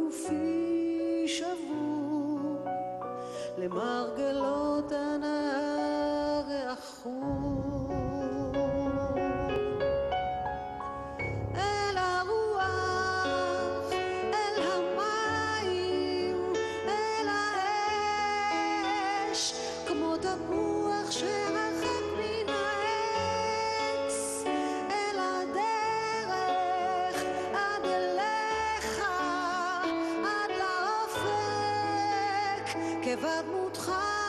גופי שבור למרגלות הנהר החור. אל הרוח, אל המים, אל האש, כמו תפוח שרחק מן העץ, אל הדרך, עד אליך, עד לאופק, כבדמותך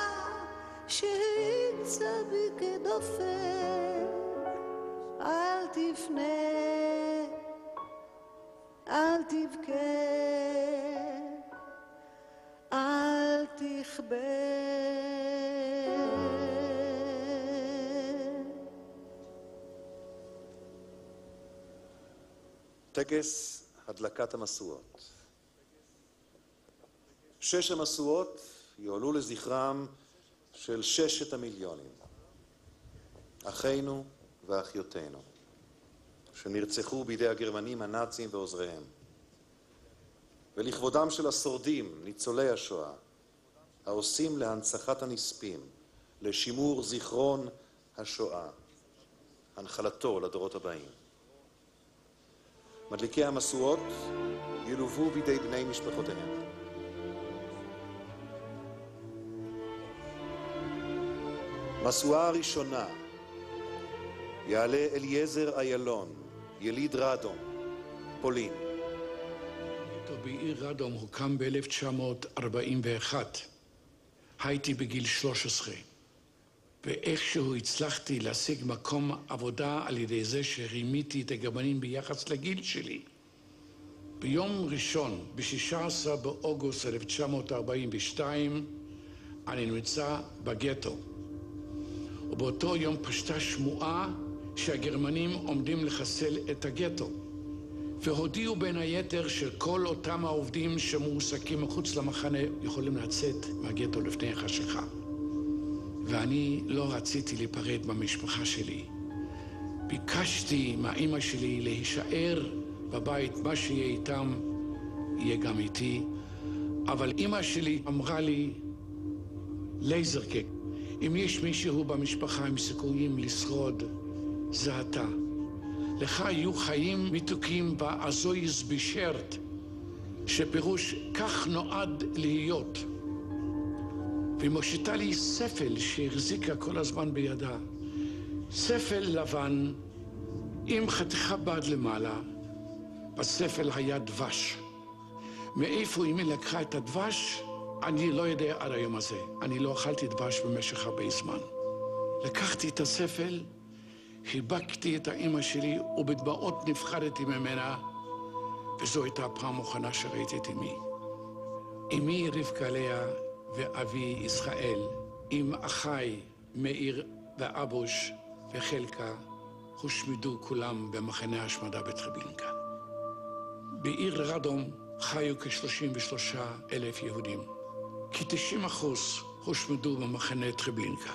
שהיצע בי כדופק. אל תפנה, אל תבכה, אל תכבה. טקס הדלקת המשואות. 6 המשואות יועלו לזכרם של 6 המיליונים, אחינו ואחיותינו, שנרצחו בידי הגרמנים הנאצים ועוזריהם, ולכבודם של השורדים, ניצולי השואה, העושים להנצחת הנספים, לשימור זיכרון השואה, הנחלתו לדורות הבאים. מדליקי המשואות ילוו בידי בני משפחותיהם. משואה הראשונה יעלה אליעזר איילון, יליד רדום, פולין. בעיר רדום הוקם ב-1941. הייתי בגיל 13, ואיכשהו הצלחתי להשיג מקום עבודה על ידי זה שרימיתי את הגרמנים ביחס לגיל שלי. ביום ראשון, ב-16 באוגוסט 1942, אני נמצא בגטו. ובאותו יום פשטה שמועה שהגרמנים עומדים לחסל את הגטו. והודיעו בין היתר שכל אותם העובדים שמועסקים מחוץ למחנה יכולים לצאת מהגטו לפני החשיכה. ואני לא רציתי להיפרד מהמשפחה שלי. ביקשתי מהאמא שלי להישאר בבית, מה שיהיה איתם יהיה גם איתי. אבל אמא שלי אמרה לי, לייזרקה, אם יש מישהו במשפחה עם סיכויים לשרוד, זה אתה. לך יהיו חיים מתוקים באזויז בישרת, שפירוש כך נועד להיות. והיא מושיטה לי ספל שהחזיקה כל הזמן בידה. ספל לבן עם חתיכה בד למעלה. בספל היה דבש. מאיפה אמי לקחה את הדבש? אני לא יודע עד היום הזה. אני לא אכלתי דבש במשך הרבה זמן. לקחתי את הספל, חיבקתי את האמא שלי, ובדמעות נפחדתי ממנה, וזו הייתה הפעם האחרונה שראיתי את אמי. אמי רבקה לאה ואבי ישראל, עם אחיי מאיר ואבוש וחלקה, הושמדו כולם במחנה ההשמדה בטרבלינקה. בעיר רדום חיו כ-33,000 יהודים. כ-90% הושמדו במחנה טרבלינקה.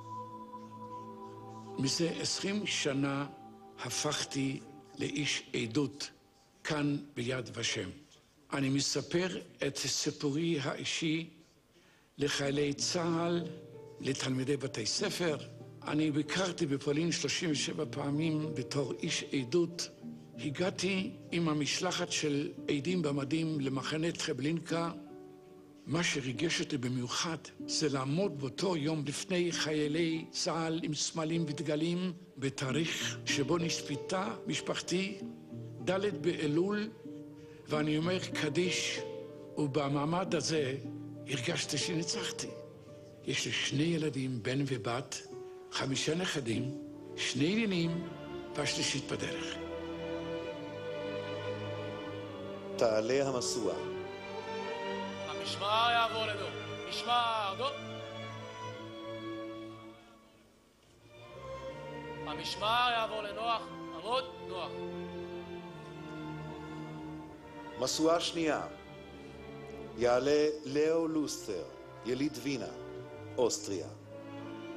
מזה 20 שנה הפכתי לאיש עדות כאן ביד ושם. אני מספר את סיפורי האישי לחיילי צה"ל, לתלמידי בתי ספר. אני ביקרתי בפולין 37 פעמים בתור איש עדות. הגעתי עם המשלחת של עדים במדים למחנה טרבלינקה. מה שריגש אותי במיוחד זה לעמוד באותו יום לפני חיילי צה"ל עם סמלים ודגלים בתאריך שבו נספתה משפחתי, ד' באלול, ואני אומר קדיש, ובמעמד הזה הרגשתי שניצחתי. יש לי 2 ילדים, בן ובת, 5 נכדים, 2 נינים והשלישית בדרך. תעלה המשואה. המשמר יעבור לדו. משמר, דו. המשמר יעבור לנוח. עמוד, נוח. משואה שנייה. יעלה לאו לוסטר, יליד וינה, אוסטריה.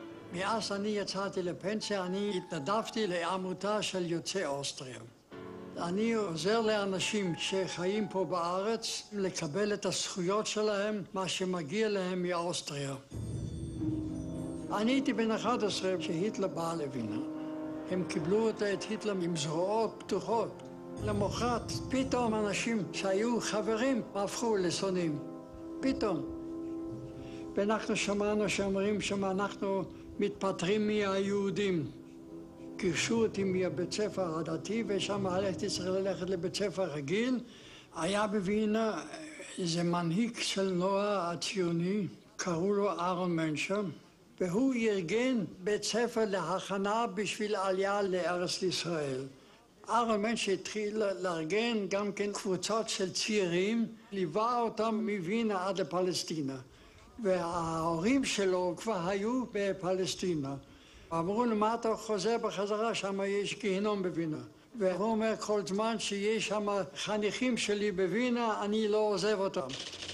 מאז אני יצאתי לפנסיה, אני התנדבתי לעמותה של יוצאי אוסטריה. אני עוזר לאנשים שחיים פה בארץ לקבל את הזכויות שלהם, מה שמגיע להם מאוסטריה. אני הייתי בן 11 כשהיטלר בא לווינה. הם קיבלו את היטלר עם זרועות פתוחות. למחרת, פתאום אנשים שהיו חברים הפכו לשונאים. פתאום. ואנחנו שמענו שאומרים שאנחנו מתפטרים מהיהודים. גירשו אותי מבית ספר הדתי, ושם הייתי צריך ללכת לבית ספר רגיל. היה בווינה איזה מנהיג של נוער הציוני, קראו לו אהרון מנשר, והוא ארגן בית ספר להכנה בשביל עלייה לארץ ישראל. אהרון מנשר התחיל לארגן גם כן קבוצות של צעירים, ליווה אותם מווינה עד לפלסטינה. וההורים שלו כבר היו בפלסטינה. אמרו לו, מה אתה חוזר בחזרה? שם יש גיהנום בווינה. והוא אומר, כל זמן שיש שם חניכים שלי בווינה, אני לא עוזב אותם.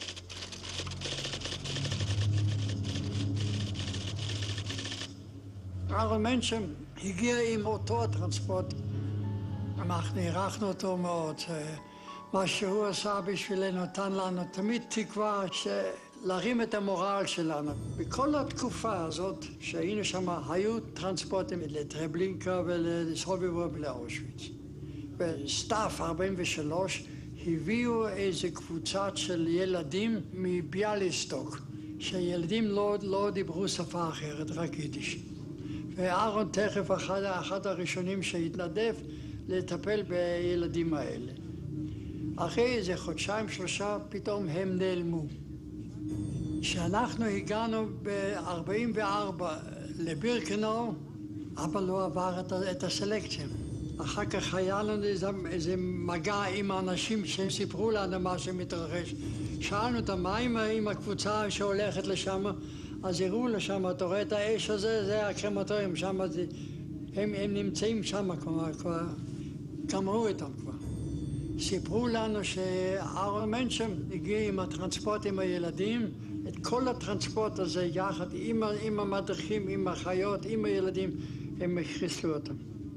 אהרון מנשר הגיע עם אותו הטרנספורט. אנחנו הערכנו אותו מאוד. מה שהוא עשה בשבילנו נתן לנו תמיד תקווה להרים את המורל שלנו. בכל התקופה הזאת שהיינו שם, היו טרנספורטים לטרבלינקה ולסוביבור ולאושוויץ. בסתיו 43 הביאו איזו קבוצה של ילדים מביאליסטוק, שילדים לא דיברו שפה אחרת, רק יידיש. ואהרון תכף אחד הראשונים שהתנדב לטפל בילדים האלה. אחרי איזה חודשיים, שלושה, פתאום הם נעלמו. כשאנחנו הגענו ב-44 לבירקנאו, אבא לא עבר את הסלקציה. אחר כך היה לנו איזה מגע עם האנשים שסיפרו לנו מה שמתרחש. שאלנו אותם, מה עם הקבוצה שהולכת לשם? אז הראו לשם, אתה רואה את האש הזה, זה הקרמטוריום, שם הם נמצאים שם כבר, גמרו איתם כבר. סיפרו לנו שאהרון מנשר הגיע עם הטרנספורט עם הילדים, את כל הטרנספורט הזה יחד עם המדריכים, עם החיות, עם הילדים, הם חיסלו אותם.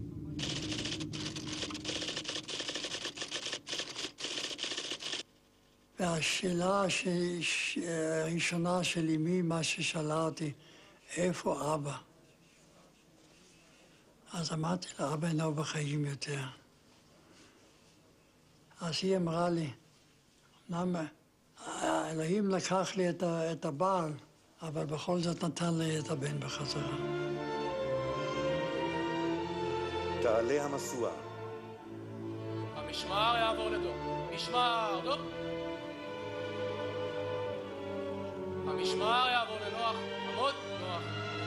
והשאלה הראשונה של אמי, מה ששאלה אותי, איפה אבא? אז אמרתי לה, אבא אינו בחיים יותר. אז היא אמרה לי, למה? האלוהים לקח לי את הבעל, אבל בכל זאת נתן לי את הבן בחזרה. תעלה המשואה. המשמר יעבור לדום. משמר, דום. המשמר יעבור לנוח. עמוד, נוח.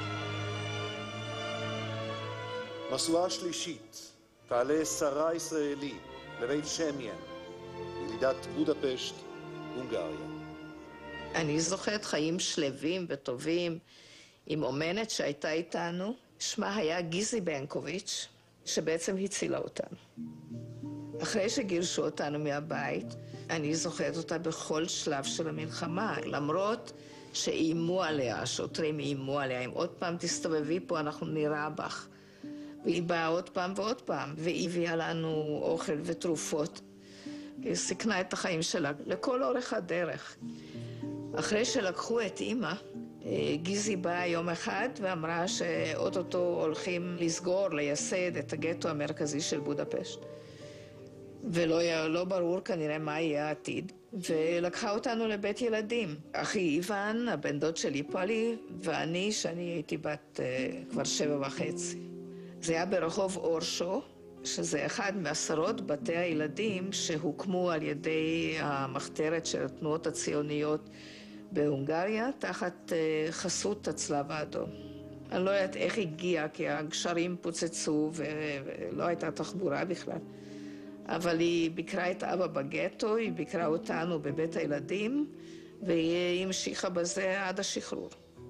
משואה שלישית. תעלה שרה ישראלי לבית שמיין, ילידת בודפשט, הונגריה. אני זוכרת חיים שלווים וטובים עם אומנת שהייתה איתנו. שמה היה גיזי בנקוביץ', שבעצם הצילה אותנו. אחרי שגירשו אותנו מהבית, אני זוכרת אותה בכל שלב של המלחמה, למרות שאיימו עליה, השוטרים איימו עליה, אם עוד פעם תסתובבי פה אנחנו נירה בך. והיא באה עוד פעם ועוד פעם, והיא הביאה לנו אוכל ותרופות. היא סיכנה את החיים שלה לכל אורך הדרך. אחרי שלקחו את אמא, גיזי באה יום אחד ואמרה שאוטוטו הולכים לסגור, לייסד את הגטו המרכזי של בודפשט. ולא ברור כנראה מה יהיה העתיד. ולקחה אותנו לבית ילדים. אחי איוון, הבן דוד שלי פולי, ואני, שאני הייתי בת כבר 7.5. זה היה ברחוב אורשו, שזה אחד מעשרות בתי הילדים שהוקמו על ידי המחתרת של התנועות הציוניות בהונגריה, תחת חסות הצלב האדום. אני לא יודעת איך הגיעה, כי הגשרים פוצצו ולא הייתה תחבורה בכלל. אבל היא ביקרה את אבא בגטו, היא ביקרה אותנו בבית הילדים, והיא המשיכה בזה עד השחרור.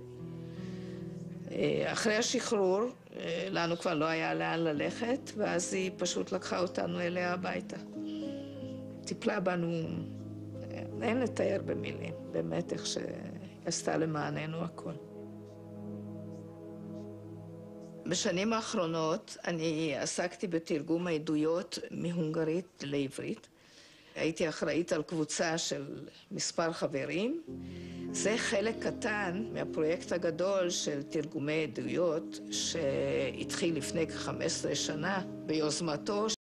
אחרי השחרור, לנו כבר לא היה לאן ללכת, ואז היא פשוט לקחה אותנו אליה הביתה. טיפלה בנו, אין לתאר במילים, באמת איך שעשתה למעננו הכל. בשנים האחרונות אני עסקתי בתרגום העדויות מהונגרית לעברית. הייתי אחראית על קבוצה של מספר חברים. זה חלק קטן מהפרויקט הגדול של תרגומי עדויות שהתחיל לפני כ-15 שנה ביוזמתו